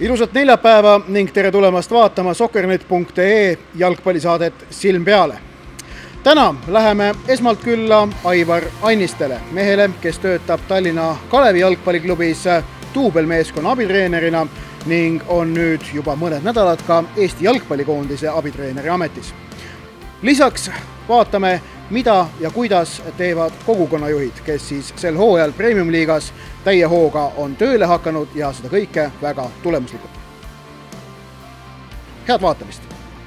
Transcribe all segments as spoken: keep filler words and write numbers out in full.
Ilusat neljapäeva ning tere tulemast vaatama soccernet punkt ee jalgpallisaadet Silm peale. Täna läheme esmalt külla Aivar Annistele, mehele, kes töötab Tallinna Kalevi jalgpalliklubis duubelmeeskonna abitreenerina ning on nüüd juba mõned nädalad ka Eesti jalgpallikoondise abitreeneri ametis. Lisaks vaatame, mida ja kuidas teevad kogukonnajuhid, kes siis sel hooajal Premium-liigas täie hooga on tööle hakanud ja seda kõike väga tulemuslikult. Head vaatamist!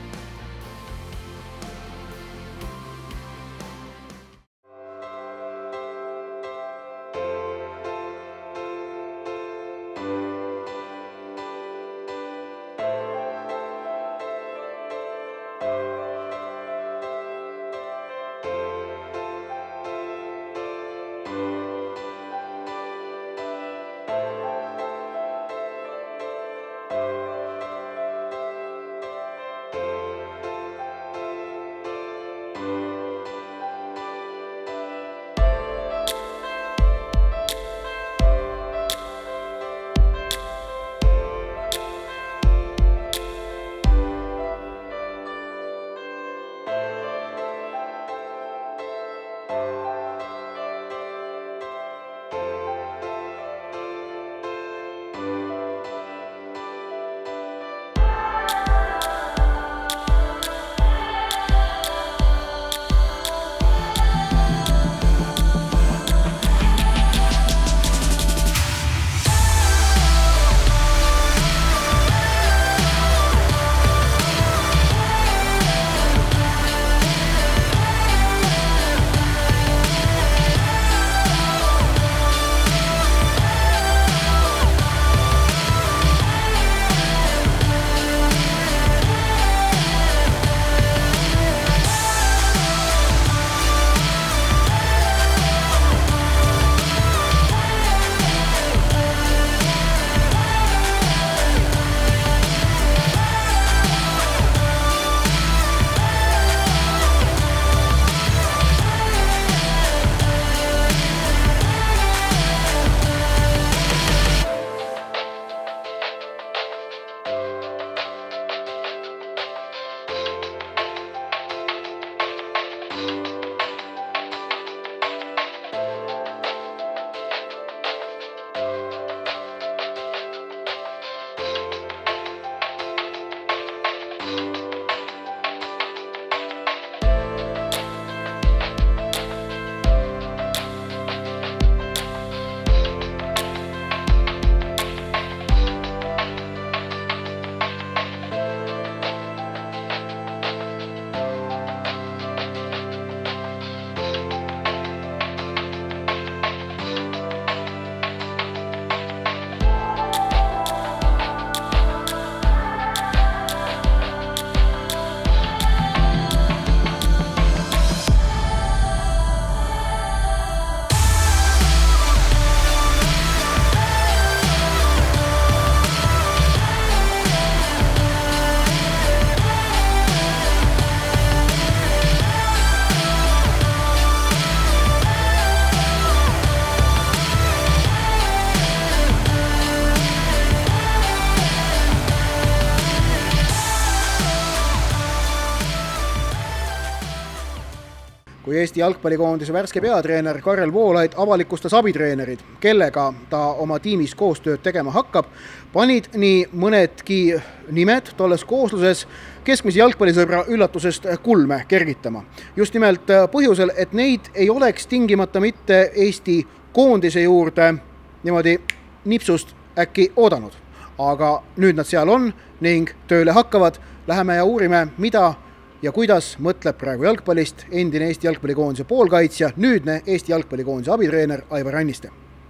Kui Eesti jalgpallikoondise värske peatreener Karel Voolaid avalikustas abitreenerid, kellega ta oma tiimis koostööd tegema hakkab, panid nii mõnedki nimed tolles koosluses keskmise jalgpallisõbra üllatusest kulme kergitama. Just nimelt põhjusel, et neid ei oleks tingimata mitte Eesti koondise juurde niimoodi nipsust äkki oodanud. Aga nüüd nad seal on ning tööle hakkavad. Läheme ja uurime, mida ja kuidas mõtleb praegu jalgpallist endine Eesti jalgpallikoondise poolkaitsja, nüüdne Eesti jalgpallikoondise abitreener Aivar Anniste.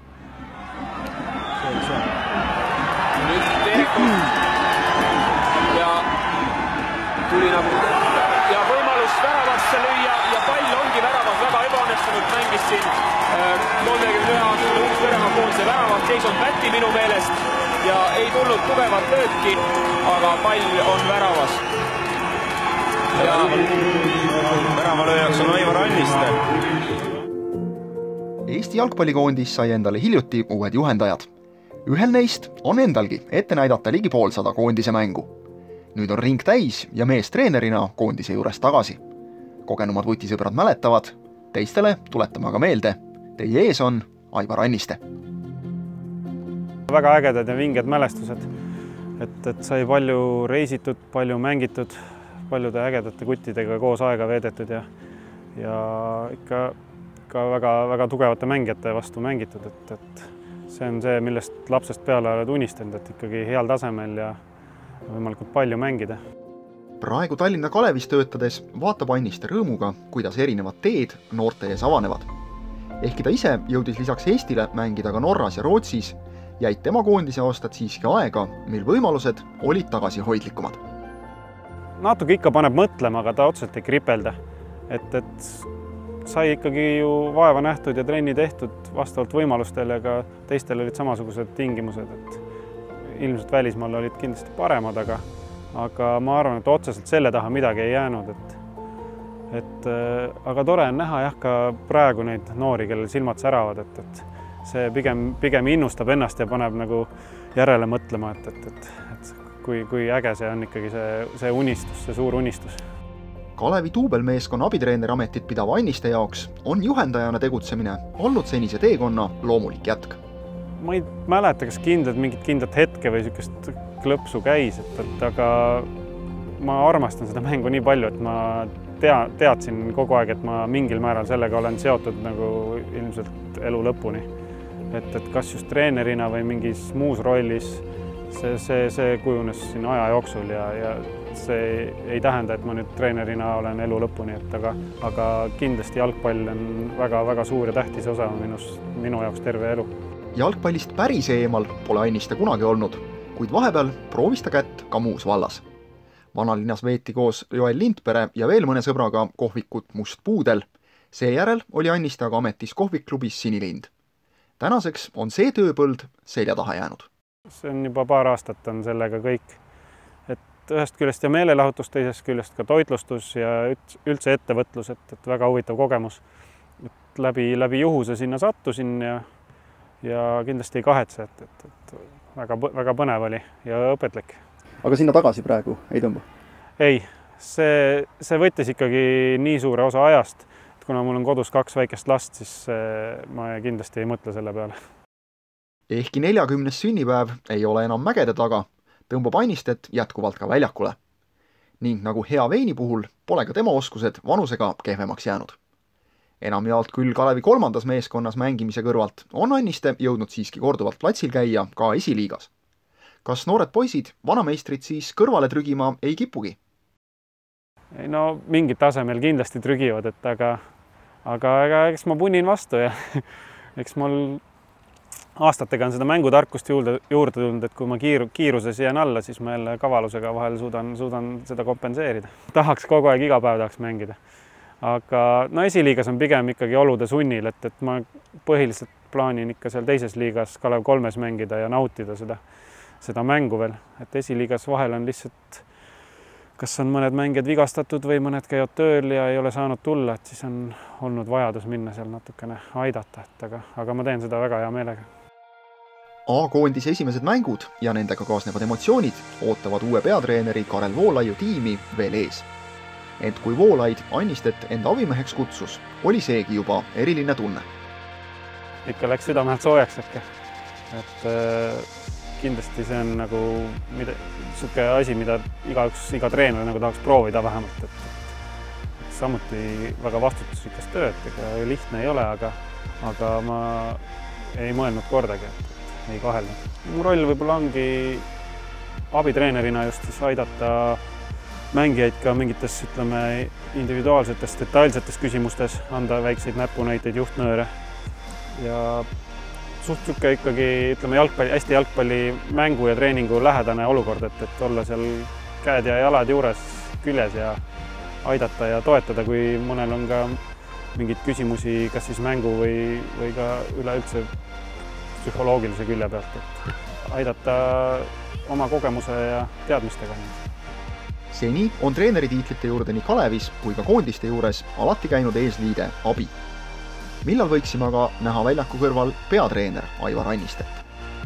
Nüüd teekust ja tuli nagu ja võimalus väravasse lüüa ja pall ongi väravas väga ebaõnnestunud, mängis siin kolmekümne ühe aastane uus Venemaa-koondise väravat, seisund pätti minu meelest ja ei tulnud tugevat lööki, aga pall on väravas. Ja väravalööjaks on Aivar Anniste. Eesti jalgpallikoondis sai endale hiljuti uued juhendajad. Ühel neist on endalgi ette näidata ligi poolsada koondise mängu. Nüüd on ring täis ja mees treenerina koondise juures tagasi. Kogenumad vutisõbrad mäletavad, teistele tuletame aga meelde. Teie ees on Aivar Anniste. Väga ägedad ja vinged mälestused, et, et sai palju reisitud, palju mängitud, paljude ägedate kuttidega koos aega veedetud ja, ja ikka, ikka väga, väga tugevate mängijate vastu mängitud, et, et see on see, millest lapsest peale oled unistanud, et ikkagi heal tasemel ja võimalikult palju mängida. Praegu Tallinna Kalevis töötades vaatab Anniste rõõmuga, kuidas erinevad teed noorte ees avanevad. Ehkki ta ise jõudis lisaks Eestile mängida ka Norras ja Rootsis, jäid tema koondise aastad siiski aega, mil võimalused olid tagasihoidlikumad. Natuke ikka paneb mõtlema, aga ta otseselt ei kripelda. Et, et sai ikkagi ju vaeva nähtud ja trenni tehtud vastavalt võimalustele, aga teistel olid samasugused tingimused. Et ilmselt välismaal olid kindlasti paremad, aga, aga ma arvan, et otseselt selle taha midagi ei jäänud. Et, et, aga tore on näha jah, ka praegu neid noori, kellel silmad säravad, et, et see pigem, pigem innustab ennast ja paneb nagu järele mõtlema, et, et, et, et kui, kui äge see on ikkagi see, see unistus, see suur unistus. Kalevi duubelmeeskonna abitreeneri ametit pidava Anniste jaoks on juhendajana tegutsemine olnud senise teekonna loomulik jätk. Ma ei mäleta, kas kindlalt mingit kindlat hetke või niisugust klõpsu käis, et, et aga ma armastan seda mängu nii palju, et ma tea, teadsin kogu aeg, et ma mingil määral sellega olen seotud nagu ilmselt elu lõpuni. Et, et kas just treenerina või mingis muus rollis, see, see, see kujunes siin aja jooksul ja, ja see ei tähenda, et ma nüüd treenerina olen elu lõpuni, et aga, aga kindlasti jalgpall on väga, väga suur ja tähtis osa minus, minu jaoks terve elu. Jalgpallist päris eemal pole Anniste kunagi olnud, kuid vahepeal proovis ta kätt ka muus vallas. Vanalinnas veeti koos Joel Lindpere ja veel mõne sõbraga kohvikut Must puudel. Seejärel oli Anniste aga ametis kohvikklubis Sinilind. Tänaseks on see tööpõld selja taha jäänud. See on juba paar aastat on sellega kõik. Et ühest küljest ja meelelahutus, teisest küljest ka toitlustus ja üldse ettevõtlus, et, et väga huvitav kogemus. Et läbi, läbi juhuse sinna sattusin ja, ja kindlasti ei kahetse, et, et, et väga, väga põnev oli ja õpetlik. Aga sinna tagasi praegu ei tõmba? Ei, see, see võttis ikkagi nii suure osa ajast. Kuna mul on kodus kaks väikest last, siis ma kindlasti ei mõtle selle peale. Ehkki neljakümnes sünnipäev ei ole enam mägede taga, tõmbab Annistet jätkuvalt ka väljakule. Ning nagu hea veini puhul pole ka tema oskused vanusega kehvemaks jäänud. Enamjaolt küll Kalevi kolmandas meeskonnas mängimise kõrvalt on Anniste jõudnud siiski korduvalt platsil käia ka esiliigas. Kas noored poisid vanameistrid siis kõrvale trügima ei kipugi? Ei, no mingid tasemel kindlasti trügivad, et aga Aga, aga eks ma punin vastu ja eks mul aastatega on seda mängutarkust juurde, juurde tulnud, et kui ma kiiru, kiiruses jään alla, siis ma jälle kavalusega vahel suudan, suudan seda kompenseerida. Tahaks kogu aeg iga päev tahaks mängida. Aga no esiliigas on pigem ikkagi olude sunnil, et, et ma põhiliselt plaanin ikka seal teises liigas Kalev kolmes mängida ja nautida seda, seda mängu veel. Et esiliigas vahel on lihtsalt kas on mõned mängijad vigastatud või mõned käivad tööl ja ei ole saanud tulla, et siis on olnud vajadus minna seal natukene aidata, et aga, aga ma teen seda väga hea meelega. A-koondise esimesed mängud ja nendega kaasnevad emotsioonid ootavad uue peatreeneri Karel Voolaiu tiimi veel ees. Ent kui Voolaid Annistet enda abimeheks kutsus, oli seegi juba eriline tunne. Ikka läks südamehelt soojaks äkki. Et äh... kindlasti see on nagu mida, suke asi, mida igaüks, iga treener nagu tahaks proovida vähemalt. Et, et samuti väga vastutusrikas töö, et ega lihtne ei ole, aga, aga ma ei mõelnud kordagi, et, et ei kahelnud. Mu roll võib-olla ongi abitreenerina just siis aidata mängijaid ka mingites, ütleme, individuaalsetes, detailsetes küsimustes, anda väikseid näpunäiteid, juhtnööre ja suht süke ikkagi, ütleme, jalgpalli, hästi jalgpalli mängu ja treeningu lähedane olukord, et, et olla seal käed ja jalad juures küljes ja aidata ja toetada, kui mõnel on ka mingeid küsimusi, kas siis mängu või, või ka üleüldse psühholoogilise külje pealt, et aidata oma kogemuse ja teadmistega. Seni on treeneritiitlite juurde nii Kalevis kui ka koondiste juures alati käinud eesliide abi. Millal võiksime aga näha väljaku kõrval peatreener Aivar Annistet?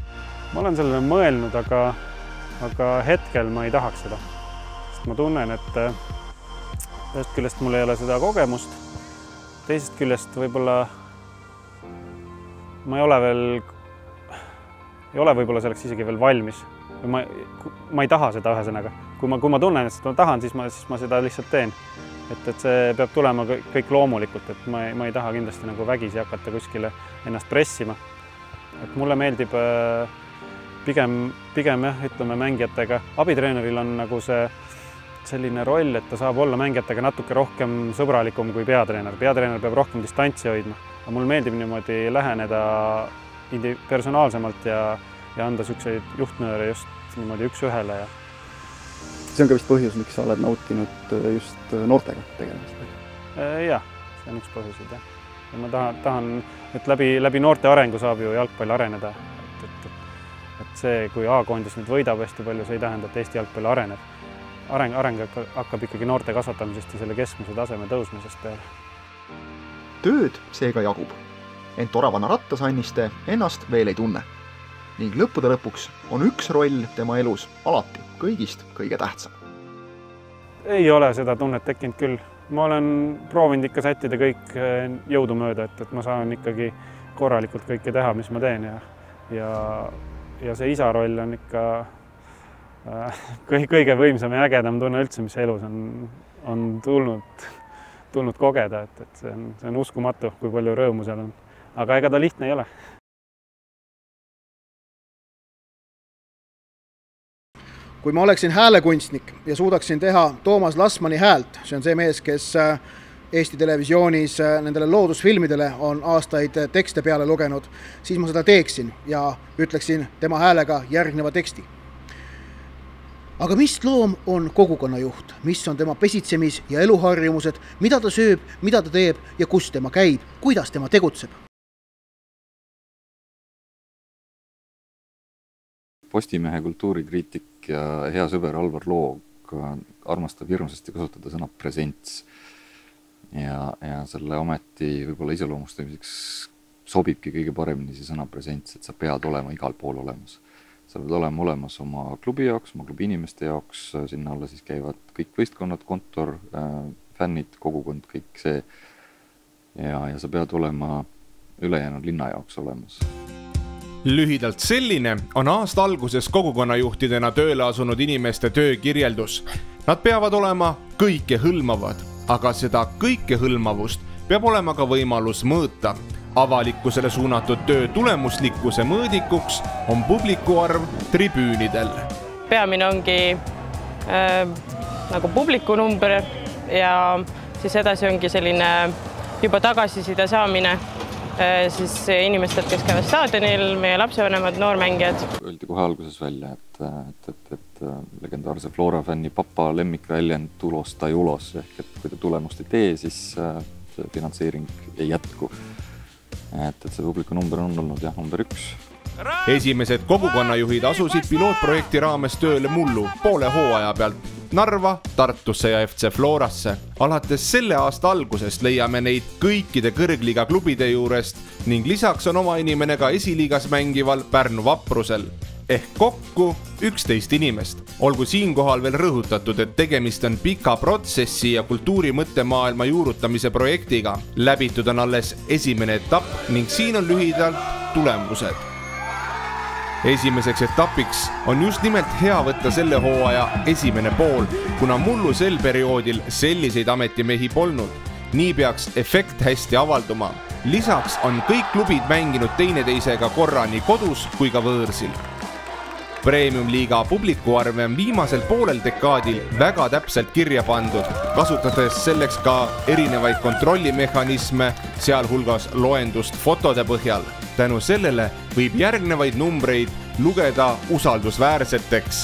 ma olen sellele mõelnud, aga, aga hetkel ma ei tahaks seda. Sest ma tunnen, et ühest küljest mul ei ole seda kogemust, teisest küljest võib-olla ma ei ole veel, ei ole võib-olla selleks isegi veel valmis. Ma, ma ei taha seda ühesõnaga. Kui ma, kui ma tunnen, et seda tahan, siis ma, siis ma seda lihtsalt teen. Et, et see peab tulema kõik loomulikult, et ma ei, ma ei taha kindlasti nagu vägisi hakata kuskile ennast pressima. Et mulle meeldib pigem, pigem jah, ütleme mängijatega. Abitreeneril on nagu see selline roll, et ta saab olla mängijatega natuke rohkem sõbralikum kui peatreener. Peatreener peab rohkem distantsi hoidma. Aga mul meeldib niimoodi läheneda personaalsemalt ja, ja anda selliseid juhtnööre just niimoodi üks ühele. Ja... See on ka vist põhjus, miks sa oled nautinud just noortega tegemist? Jah, see on üks põhjusid. Jah. Ja ma tahan, tahan, et läbi, läbi noorte arengu saab ju jalgpall areneda. Et, et, et see, kui A-koondis nüüd võidab hästi palju, see ei tähenda, et Eesti jalgpall areneb. Areng, areng hakkab ikkagi noorte kasvatamisest ja selle keskmise taseme tõusmisest peale. Tööd seega jagub, ent oravanna rattasanniste ennast veel ei tunne. Ning lõppude lõpuks on üks roll tema elus alati kõigist kõige tähtsam. Ei ole seda tunnet tekkinud küll. Ma olen proovinud ikka sättida kõik jõudu mööda, et, et ma saan ikkagi korralikult kõike teha, mis ma teen. Ja, ja, ja see isa roll on ikka äh, kõige võimsam ja ägedam tunne üldse, mis elus on, on tulnud, tulnud kogeda. Et, et see, on, see on uskumatu, kui palju rõõmu seal on. Aga ega ta lihtne ei ole. Kui ma oleksin häälekunstnik ja suudaksin teha Toomas Lasmani häält, see on see mees, kes Eesti Televisioonis nendele loodusfilmidele on aastaid tekste peale lugenud, siis ma seda teeksin ja ütleksin tema häälega järgneva teksti. Aga mis loom on kogukonnajuht? Mis on tema pesitsemis- ja eluharjumused? Mida ta sööb, mida ta teeb ja kus tema käib? Kuidas tema tegutseb? Postimehe kultuurikriitik ja hea sõber Alvar Loog armastab hirmsasti kasutada sõna presents. Ja, ja selle ometi võib-olla iseloomustamiseks sobibki kõige paremini see sõna presents, et sa pead olema igal pool olemas. Sa pead olema olemas oma klubi jaoks, oma klubi inimeste jaoks, sinna alla siis käivad kõik võistkonnad, kontor, fännid, kogukond, kõik see. Ja, ja sa pead olema ülejäänud linna jaoks olemas. Lühidalt selline on aasta alguses kogukonnajuhtidena tööle asunud inimeste töökirjeldus. Nad peavad olema kõike hõlmavad, aga seda kõike hõlmavust peab olema ka võimalus mõõta. Avalikkusele suunatud töö tulemuslikkuse mõõdikuks on publiku arv tribüünidel. Peamine ongi äh, nagu publiku number ja siis edasi ongi selline juba tagasiside saamine siis inimesed, kes käivad staadionil, meie lapsevanemad, noormängijad. Öeldi kohe alguses välja, et, et, et, et legendaarse Flora fänni papa lemmikväljend tulos ta julos, ehk et kui ta tulemust ei tee, siis see finantseering ei jätku. Et, et see publiku number on olnud jah, number üks. Esimesed kogukonnajuhid asusid pilootprojekti raames tööle mullu poole hooaja pealt Narva, Tartusse ja F C Florasse. Alates selle aasta algusest leiame neid kõikide kõrgliiga klubide juurest ning lisaks on oma inimene ka esiliigas mängival Pärnu Vaprusel. Ehk kokku üksteist inimest. Olgu siinkohal veel rõhutatud, et tegemist on pika protsessi ja kultuuri mõttemaailma juurutamise projektiga. Läbitud on alles esimene etapp ning siin on lühidalt tulemused. Esimeseks etapiks on just nimelt hea võtta selle hooaja esimene pool, kuna mullu sel perioodil selliseid ametimehi polnud. Nii peaks efekt hästi avalduma. Lisaks on kõik klubid mänginud teineteisega korra nii kodus kui ka võõrsil. Premium-liiga publikuarve on viimasel poolel dekaadil väga täpselt kirja pandud, kasutades selleks ka erinevaid kontrollimehhanisme, sealhulgas loendust fotode põhjal. Tänu sellele võib järgnevaid numbreid lugeda usaldusväärseteks.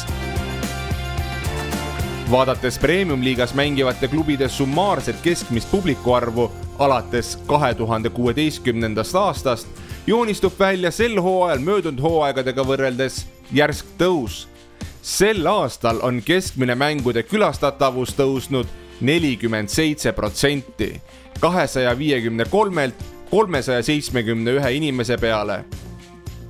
Vaadates Premium-liigas mängivate klubide summaarset keskmist publikuarvu alates kahe tuhande kuueteistkümnendast aastast, joonistub välja sel hooajal möödunud hooaegadega võrreldes järsk tõus. Sel aastal on keskmine mängude külastatavus tõusnud nelikümmend seitse protsenti, kahesaja viiekümne kolmelt kolmesaja seitsmekümne ühe inimese peale.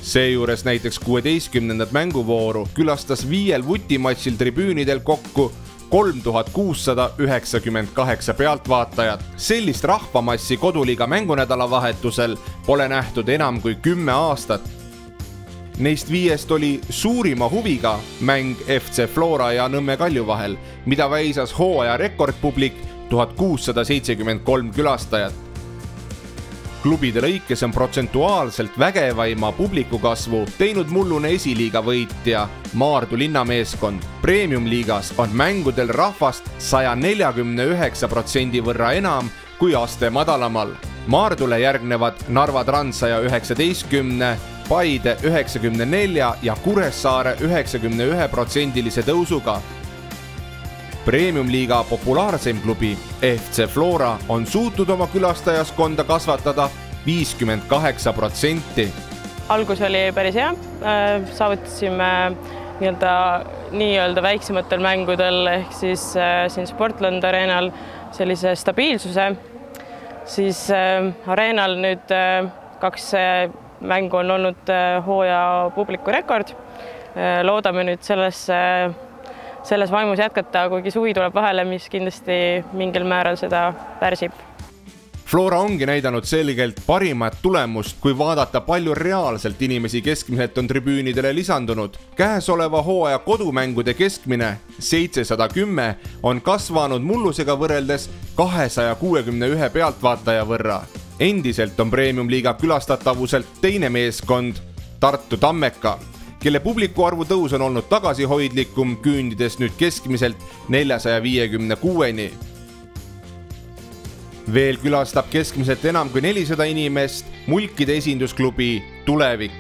Seejuures näiteks kuueteistkümnendat mänguvooru külastas viiel vutimatšil tribüünidel kokku kolm tuhat kuussada üheksakümmend kaheksa pealtvaatajat. Sellist rahvamassi koduliiga mängunädala vahetusel pole nähtud enam kui kümme aastat. Neist viiest oli suurima huviga mäng F C Flora ja Nõmme Kalju vahel, mida väisas hooaja rekordpublik tuhat kuussada seitsekümmend kolm külastajat. Klubide lõikes on protsentuaalselt vägevaima publiku kasvu teinud mullune esiliiga võitja Maardu linnameeskond. Premium-liigas on mängudel rahvast saja neljakümne üheksa protsendi võrra enam kui aste madalamal. Maardule järgnevad Narva Trans saja üheksateistkümne, Paide üheksakümne nelja ja Kuressaare üheksakümne ühe protsendilise tõusuga. Premium-liiga populaarseim klubi F C Flora on suutnud oma külastajaskonda kasvatada viiskümmend kaheksa protsenti. Algus oli päris hea, saavutasime nii-öelda, nii-öelda väiksematel mängudel ehk siis siin Sportland Arenal sellise stabiilsuse. Siis Arenal nüüd kaks mängu on olnud hooaja publiku rekord. Loodame nüüd selles selles vaimus jätkata, kuigi suvi tuleb vahele, mis kindlasti mingil määral seda pärsib. Flora ongi näidanud selgelt parimat tulemust, kui vaadata palju reaalselt inimesi keskmiselt on tribüünidele lisandunud. Käesoleva hooaja kodumängude keskmine seitsesada kümme on kasvanud mullusega võrreldes kahesaja kuuekümne ühe pealtvaataja võrra. Endiselt on Premium-liiga külastatavuselt teine meeskond Tartu Tammeka, kelle publiku arvu tõus on olnud tagasihoidlikum, küündides nüüd keskmiselt neljasaja viiekümne kuueni. Veel külastab keskmiselt enam kui nelisada inimest Mulkide esindusklubi Tulevik.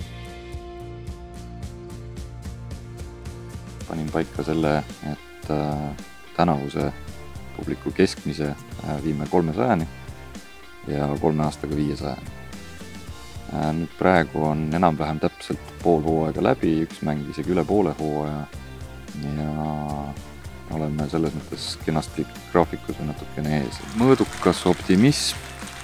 Panin paika selle, et tänavuse publiku keskmise viime kolmesajani ja kolme aastaga viiesajani. Nüüd praegu on enam-vähem täpselt pool hooaega läbi, üks mäng isegi üle poole hooaja ja oleme selles mõttes kenasti graafikus või natukene ees. Mõõdukas optimism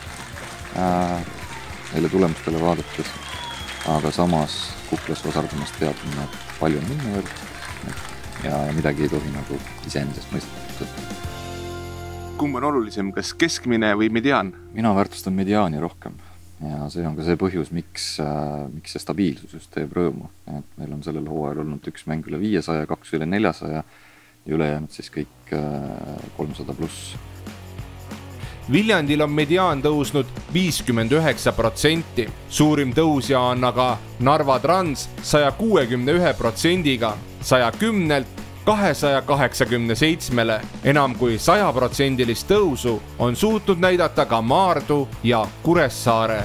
neile tulemustele vaadates, aga samas kuklas vasardamast teadmine, et palju on minna veel ja midagi ei tohi nagu iseendast mõistetud võtta. Kumb on olulisem, kas keskmine või mediaan? Mina väärtustan mediaani rohkem. Ja see on ka see põhjus, miks, miks see stabiilsus just teeb rõõmu. Et meil on sellel hooajal olnud üks mäng üle viiesaja, kaks üle neljasaja ja ülejäänud siis kõik kolmsada pluss. Viljandil on mediaan tõusnud viiskümmend üheksa protsenti. Suurim tõusja on aga Narva Trans saja kuuekümne ühe protsendiga, saja kümnelt kahesaja kaheksakümne seitsmele. Enam kui saja protsendilist tõusu on suutnud näidata ka Maardu ja Kuressaare.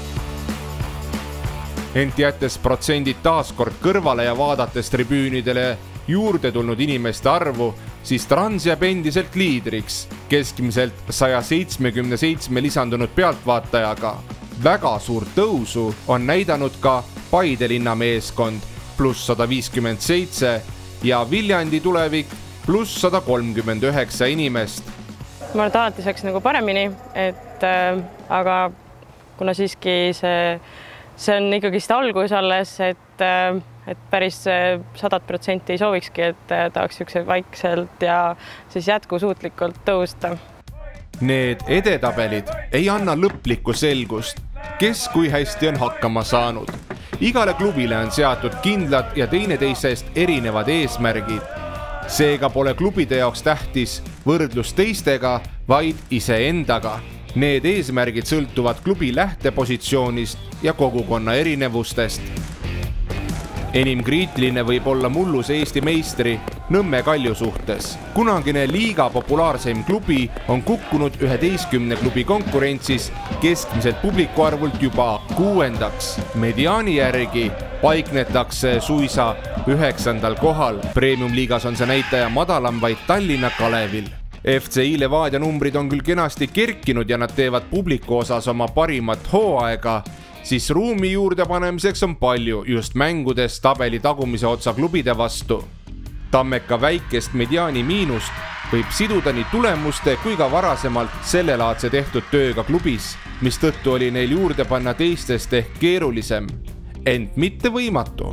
Ent jättes protsendid taaskord kõrvale ja vaadates tribüünidele juurde tulnud inimeste arvu, siis Trans jääb endiselt liidriks, keskmiselt saja seitsmekümne seitsme lisandunud pealtvaatajaga. Väga suurt tõusu on näidanud ka Paide linnameeskond pluss sada viiskümmend seitse ja Viljandi Tulevik pluss sada kolmkümmend üheksa inimest. Ma arvan, et alati saaks nagu paremini, et äh, aga kuna siiski see, see on ikkagist algus alles, et, äh, et päris sada protsenti ei soovikski, et äh, tahaks ükse vaikselt ja siis jätkusuutlikult tõusta. Need edetabelid ei anna lõplikku selgust, kes kui hästi on hakkama saanud. Igale klubile on seatud kindlad ja teineteisest erinevad eesmärgid. Seega pole klubide jaoks tähtis võrdlus teistega, vaid iseendaga. Need eesmärgid sõltuvad klubi lähtepositsioonist ja kogukonna erinevustest. Enim kriitiline võib olla mullus Eesti meistri Nõmme Kalju suhtes. Kunagine liiga populaarseim klubi on kukkunud üheteistkümne klubi konkurentsis keskmiselt publiku arvult juba kuuendaks. Mediaani järgi paiknetakse suisa üheksandal kohal. Premium-liigas on see näitaja madalam vaid Tallinna Kalevil. F C I Levadia numbrid on küll kenasti kerkinud ja nad teevad publiku osas oma parimat hooaega, siis ruumi juurde panemiseks on palju just mängudes tabeli tagumise otsa klubide vastu. Tammeka väikest mediaani miinust võib siduda nii tulemuste kui ka varasemalt sellelaadse tehtud tööga klubis, mis tõttu oli neil juurde panna teistest ehk keerulisem. ent mitte võimatu.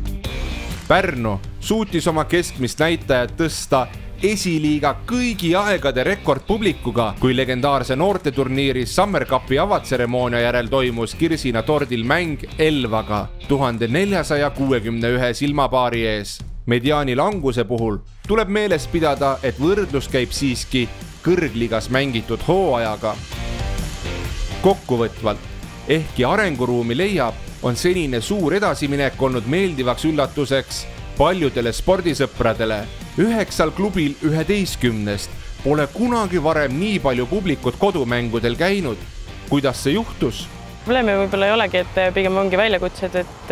Pärnu suutis oma keskmist näitajat tõsta esiliiga kõigi aegade rekordpublikuga, kui legendaarse noorteturniiri Summer Cupi avatseremoonia järel toimus Kirsina tordil mäng Elvaga tuhande neljasaja kuuekümne ühe silmapaari ees. Mediaani languse puhul tuleb meeles pidada, et võrdlus käib siiski kõrgligas mängitud hooajaga. Kokkuvõtvalt, ehkki arenguruumi leiab, on senine suur edasiminek olnud meeldivaks üllatuseks paljudele spordisõpradele. Üheksal klubil üheteistkümnest pole kunagi varem nii palju publikut kodumängudel käinud. Kuidas see juhtus? Probleemi võib-olla ei olegi, et pigem ongi väljakutsed, et,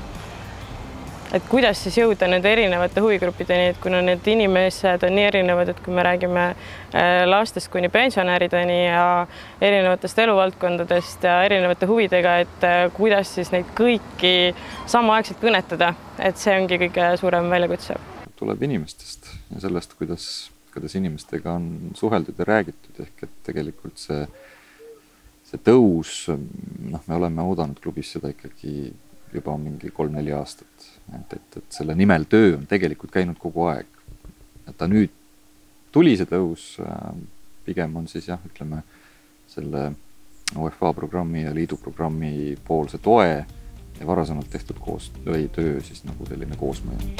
et kuidas siis jõuda nende erinevate huvigruppideni, et kuna need inimesed on nii erinevad, et kui me räägime lastest kuni pensionärideni ja erinevatest eluvaldkondadest ja erinevate huvidega, et kuidas siis neid kõiki samaaegselt kõnetada, et see ongi kõige suurem väljakutse. Tuleb inimestest ja sellest, kuidas, kuidas inimestega on suheldud ja räägitud, ehk et tegelikult see, see tõus, noh, me oleme oodanud klubis seda ikkagi juba mingi kolm-neli aastat, et, et, et selle nimel töö on tegelikult käinud kogu aeg. Et ta nüüd tuli see tõus, pigem on siis jah, ütleme, selle U E F A programmi ja liidu programmi poolse toe ja varasemalt tehtud koos, või töö siis nagu selline koosmõju.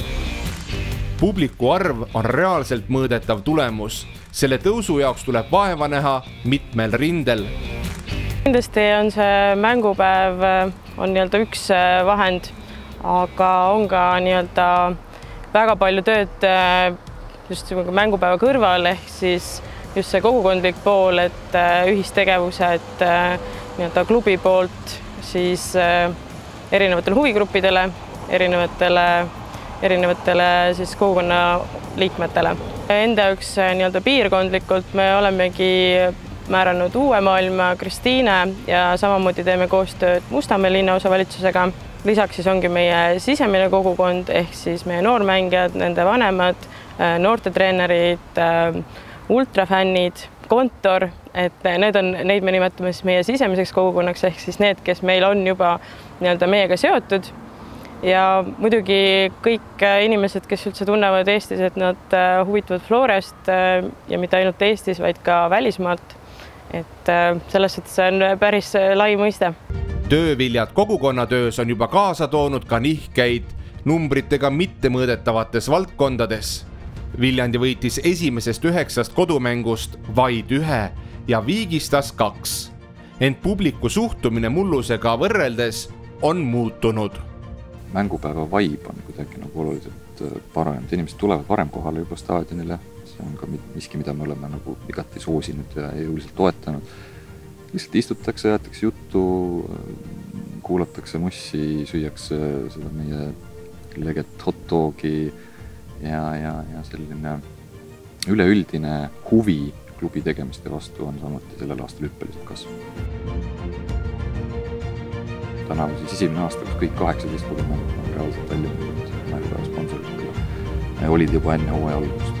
Publiku arv on reaalselt mõõdetav tulemus. Selle tõusu jaoks tuleb vaeva näha mitmel rindel. Kindlasti on see mängupäev on nii-öelda üks vahend, aga on ka nii-öelda väga palju tööd just mängupäeva kõrval, ehk siis just see kogukondlik pool, et ühistegevused nii-öelda klubi poolt siis erinevatele huvigruppidele, erinevatele erinevatele siis kogukonna liikmetele. Enda üks nii-öelda piirkondlikult me olemegi määranud uue maailma Kristiine ja samamoodi teeme koostööd Mustamäe linnaosavalitsusega. Lisaks siis ongi meie sisemine kogukond ehk siis meie noormängijad, nende vanemad, noortetreenerid, ultrafännid, kontor, et need on, neid me nimetame siis meie sisemiseks kogukonnaks ehk siis need, kes meil on juba nii-öelda meiega seotud. Ja muidugi kõik inimesed, kes üldse tunnevad Eestis, et nad huvituvad Florest ja mitte ainult Eestis, vaid ka välismaalt. Et selles suhtes on päris lai mõiste. Tööviljad kogukonnatöös on juba kaasa toonud ka nihkeid numbritega mittemõõdetavates valdkondades. Viljandi võitis esimesest üheksast kodumängust vaid ühe ja viigistas kaks. Ent publiku suhtumine mullusega võrreldes on muutunud. Mängupäeva vaib on kuidagi nagu oluliselt paranenud. Inimesed tulevad varem kohale juba staadionile. See on ka miski, mida me oleme nagu igati soosinud ja jõuliselt toetanud. Lihtsalt istutakse, jäetakse juttu, kuulatakse mussi, süüakse seda meie leget hot dogi ja, ja, ja selline üleüldine huvi klubi tegemiste vastu on samuti sellel aastal hüppeliselt kasvanud. Tänavu siis esimene aasta, kus kõik kaheksateist kodumängu on reaalselt välja mõjunud mängupäeva sponsorid olid juba enne hooaja algust.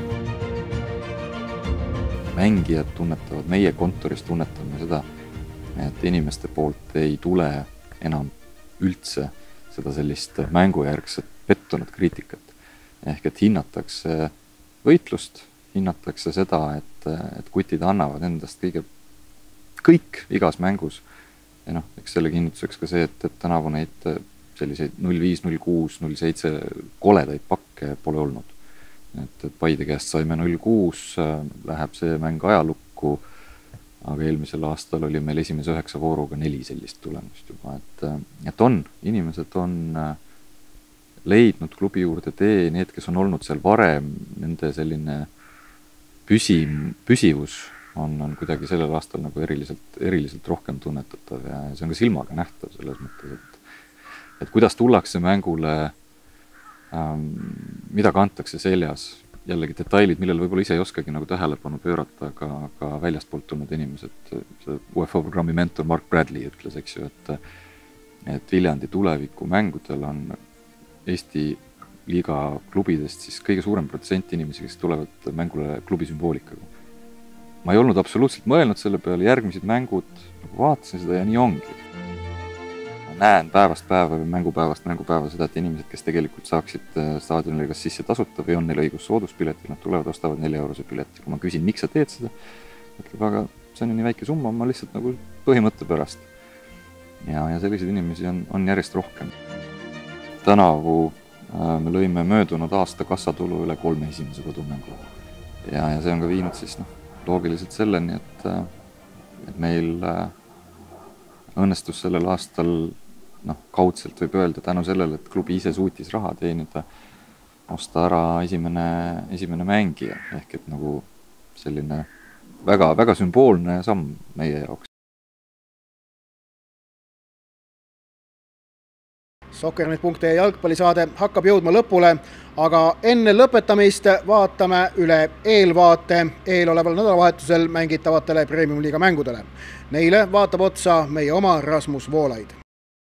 Mängijad tunnetavad, meie kontoris tunnetame seda, et inimeste poolt ei tule enam üldse seda sellist mängujärgset pettunud kriitikat. Ehk et hinnatakse võitlust, hinnatakse seda, et, et kutid annavad endast kõige, kõik igas mängus. Ja noh, eks selle kinnituseks ka see, et, et tänavu neid selliseid null viis, null kuus, null seitse koledaid pakke pole olnud. Et, et Paide käest saime null kuus, läheb see mäng ajalukku, aga eelmisel aastal oli meil esimese üheksa vooruga neli sellist tulemust juba. Et, et on, inimesed on leidnud klubi juurde tee, need, kes on olnud seal varem, nende selline püsi, püsivus on, on kuidagi sellel aastal nagu eriliselt, eriliselt rohkem tunnetatav ja see on ka silmaga nähtav selles mõttes, et, et kuidas tullakse mängule, ähm, mida kantakse seljas, jällegi detailid, millele võib-olla ise ei oskagi nagu tähelepanu pöörata, aga, aga väljast poolt tulnud inimesed, see U E F A programmi mentor Mark Bradley ütles, eks ju, et, et Viljandi tuleviku mängudel on Eesti liiga klubidest siis kõige suurem protsent inimesi, kes tulevad mängule klubi sümboolikaga. Ma ei olnud absoluutselt mõelnud selle peale, järgmised mängud, nagu vaatasin seda ja nii ongi. näen päevast päeva või mängupäevast mängupäeva seda, et inimesed, kes tegelikult saaksid staadionile kas sisse tasuta või on neil õigus sooduspiletil, nad tulevad, ostavad nelja eurose pileti. Kui ma küsin, miks sa teed seda, ütleb, aga see on nii väike summa, ma lihtsalt nagu põhimõtte pärast. Ja, ja selliseid inimesi on, on järjest rohkem. Tänavu me lõime möödunud aasta kassatulu üle kolme esimese kodumängu. Ja, ja see on ka viinud siis noh, loogiliselt selleni, et, et meil õnnestus sellel aastal noh, kaudselt võib öelda tänu sellele, et klubi ise suutis raha teenida, osta ära esimene, esimene mängija, ehk et nagu selline väga, väga sümboolne samm meie jaoks. Soccernet punkt ee jalgpallisaade hakkab jõudma lõpule, aga enne lõpetamist vaatame üle eelvaate eeloleval nädalavahetusel mängitavatele Premium-liiga mängudele. Neile vaatab otsa meie oma Rasmus Voolaid.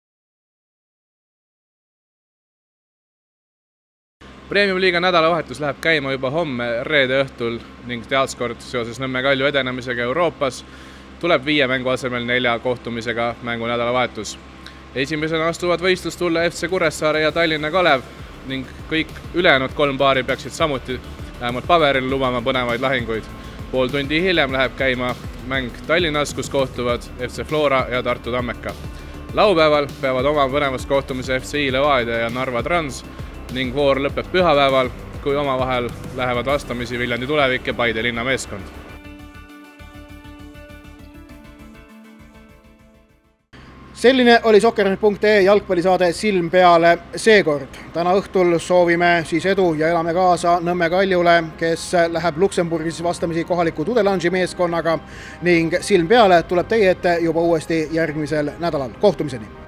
Premium-liiga nädalavahetus läheb käima juba homme reede õhtul ning teatskord seoses Nõmme Kalju edenemisega Euroopas tuleb viie mängu asemel nelja kohtumisega mängu nädalavahetus. Esimesena astuvad võistlustulle F C Kuressaare ja Tallinna Kalev ning kõik ülejäänud kolm paari peaksid samuti vähemalt paberil lubama põnevaid lahinguid. Pool tundi hiljem läheb käima mäng Tallinnas, kus kohtuvad F C Flora ja Tartu Tammeka. Laupäeval peavad oma põnevast kohtumise F C I Levadia ja Narva Trans ning voor lõpeb pühapäeval, kui omavahel lähevad vastamisi Viljandi Tulevik ja Paide linna meeskond. Selline oli Soccernet punkt ee jalgpallisaade Silm peale seekord. Täna õhtul soovime siis edu ja elame kaasa Nõmme Kaljule, kes läheb Luksemburgis vastamisi kohaliku Tudelangi meeskonnaga ning Silm peale tuleb teie ette juba uuesti järgmisel nädalal. Kohtumiseni!